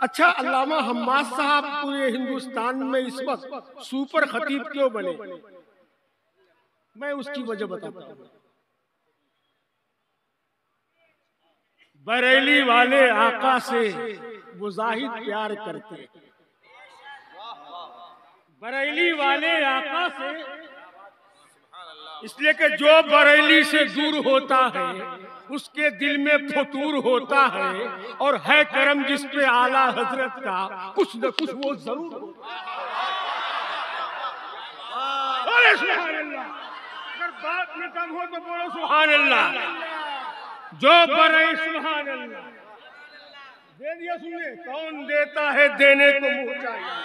अच्छा, अल्लामा हम्माद साहब पूरे हिंदुस्तान में इस वक्त सुपर खतीब क्यों बने? मैं उसकी वजह बताता हूँ। बरेली वाले आका से वो जाहिद प्यार करते हैं। बरेली वाले आका से इसलिए कि जो बरेली से दूर होता है उसके दिल में फतूर होता है, और है करम जिस पे आला हजरत का कुछ न कुछ वो जरूर होता है। सुभान अल्लाह। अगर बात में कम हो तो बोलो सुभान अल्लाह। जो बरे सुभान अल्लाह दे दिया, सुनिए, कौन देता है देने को मुंह चाहिए।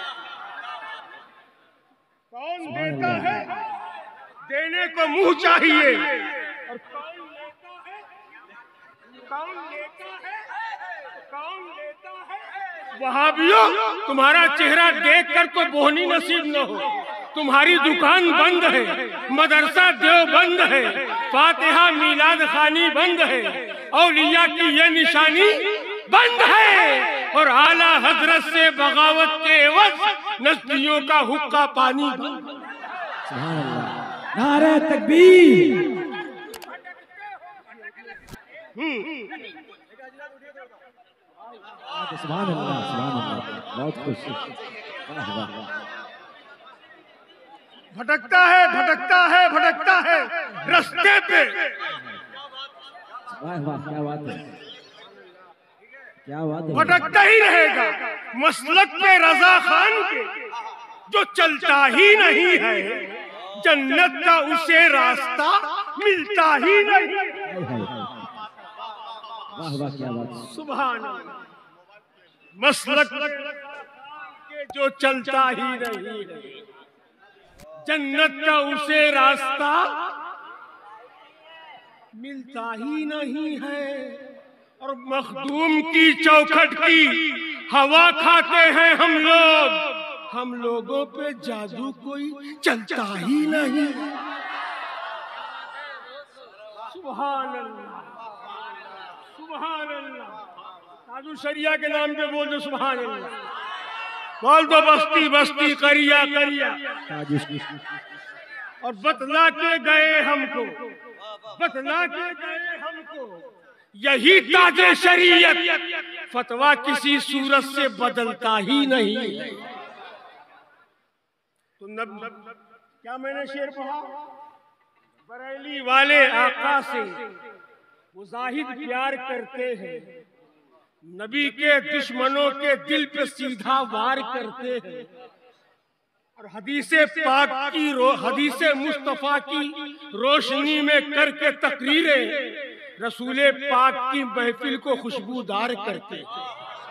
कौन देता है देने को मुंह चाहिए, और कौन लेता है, कौन लेता है, कौन लेता है। वहाबियों, तुम्हारा चेहरा देखकर तो बोहनी नसीब न हो। तुम्हारी दुकान बंद है, मदरसा देवबंद है, फातिहा मीलाद खानी बंद है, औलिया की ये निशानी बंद है, और आला हजरत से बगावत के एवज नस्लियों का हुक्का पानी बंद है। नारे तकबीर। सुभान अल्लाह, सुभान अल्लाह, बहुत खुश। भटकता है, भटकता है, भटकता है रास्ते पे। वाह वाह, क्या बात है, क्या बात है। भटकता ही रहेगा मसलक पे रजा खान के, जो चलता ही नहीं है जन्नत का उसे रास्ता मिलता ही नहीं। वाह वाह, क्या बात। सुभान अल्लाह। मसलक के जो चलता ही नहीं है जन्नत का उसे रास्ता मिलता ही नहीं है, और मखदूम की चौखट की हवा खाते हैं हम लोग। हम लोगों पे जादू कोई चलता ही नहीं। सुभान अल्लाह, सुभान अल्लाह। ताजु शरिया के नाम पे बोल दो सुभान अल्लाह। बोल दो बस्ती बस्ती करिया करिया। और बतला के गए हमको, बतला के गए हमको यही ताजे शरीयत, फतवा किसी सूरत से बदलता ही नहीं। तो क्या मैंने शेर पढ़ा? बरेली वाले आका से वो जाहिद प्यार करते हैं, नबी के दुश्मनों के दिल पे सीधा वार करते हैं, और हदीसे पाक की हदीसे मुस्तफा की रोशनी में करके तकरीरें रसूले पाक की महफिल को खुशबूदार करते हैं।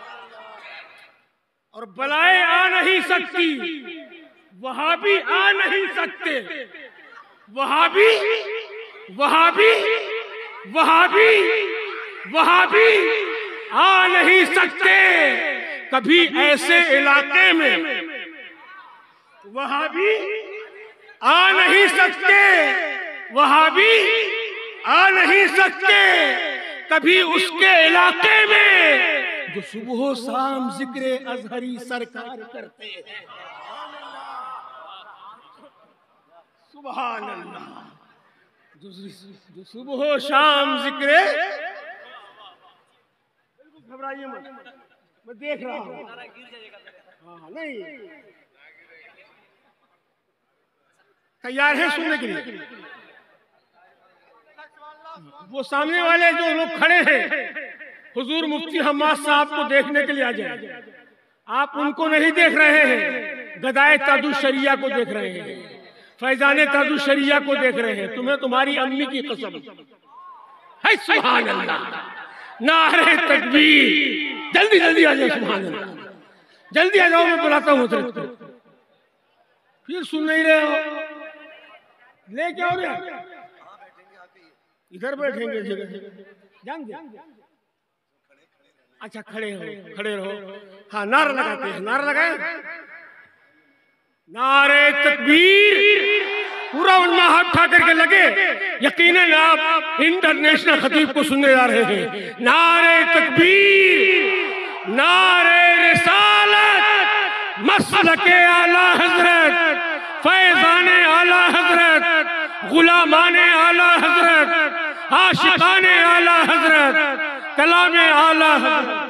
और बलाएं आ नहीं सकती, वहाबी आ नहीं सकते, वहाबी वहाबी वहाबी वहाबी आ नहीं सकते कभी ऐसे इलाके में। वहाबी आ नहीं सकते, वहाबी आ नहीं सकते कभी उसके इलाके में जो सुबह शाम जिक्र अजहरी सरकार करते हैं। सुभान अल्लाह। जो सुबह शाम जिक्र, घबराइए मत, मैं देख रहा हूँ। हाँ, नहीं, तैयार है सुनने के लिए? वो सामने वाले जो लोग खड़े हैं, हुजूर मुफ्ती हम्माद साहब को देखने के लिए आ जाए। आप उनको नहीं देख रहे हैं, गदाए ताजु शरिया को देख रहे हैं, फैजाने ताजु शरिया को देख रहे हैं। तुम्हें तुम्हारी अम्मी की कसम है। सुभान अल्लाह, नारे तकबीर। जल्दी जल्दी आ जाओ, सुभान अल्लाह, जल्दी आ जाओ, मैं बुलाता हूँ। फिर सुन नहीं रहे हो, ले क्या हो रहा? इधर बैठेंगे जगह जान दे। अच्छा, खड़े हो, खड़े रहो। हाँ, नारा लगाते हैं, नारा लगाए, नारे तकबीर। पूरा उन्मा हाथ उठा करके लगे। यकीनन आप इंटरनेशनल खतीब को सुनने जा रहे हैं। नारे तकबीर, नारे मसलके आला हजरत, फैजाने आला हजरत, गुलामाने आला हजरत, आशिकाने आला हजरत, कलामे आला हजरत।